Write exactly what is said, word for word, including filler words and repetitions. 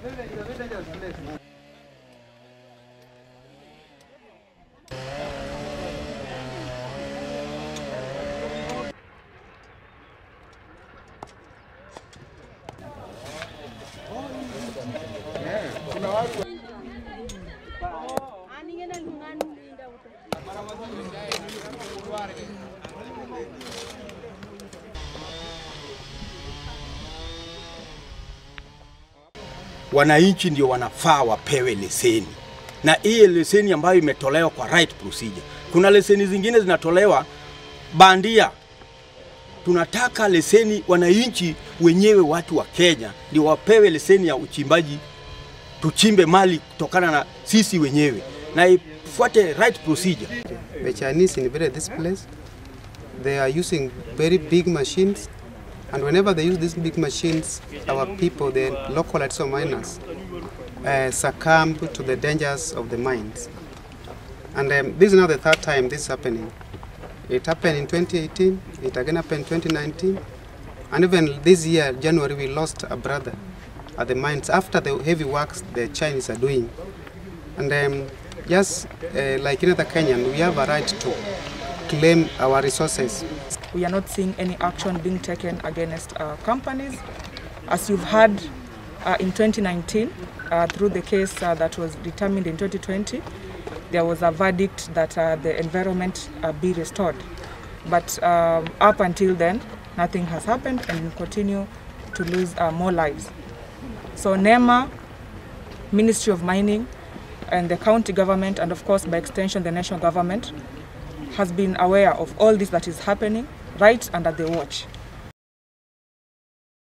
Wananchi ndio wanafaa wapewe leseni. Na hii leseni ambayo imetolewa kwa right procedure. Kuna leseni zingine zinatolewa bandia. Tunataka leseni wananchi wenyewe, watu wa Kenya ndio wapewe leseni ya uchimbaji, tuchimbe mali kutokana na sisi wenyewe na ifuate right procedure. The Chinese invaded this place. They are using very big machines, and whenever they use these big machines, our people, the local artisanal miners, uh, succumb to the dangers of the mines. And um, this is now the third time this is happening. It happened in twenty eighteen, it again happened in twenty nineteen, and even this year, January, we lost a brother at the mines after the heavy works the Chinese are doing. And um, just uh, like in other Kenyan, we have a right to claim our resources. We are not seeing any action being taken against uh, companies. As you've heard uh, in twenty nineteen, uh, through the case uh, that was determined in twenty twenty, there was a verdict that uh, the environment uh, be restored. But um, up until then, nothing has happened, and we continue to lose uh, more lives. So NEMA, Ministry of Mining, and the county government, and of course by extension the national government, has been aware of all this that is happening right under the watch.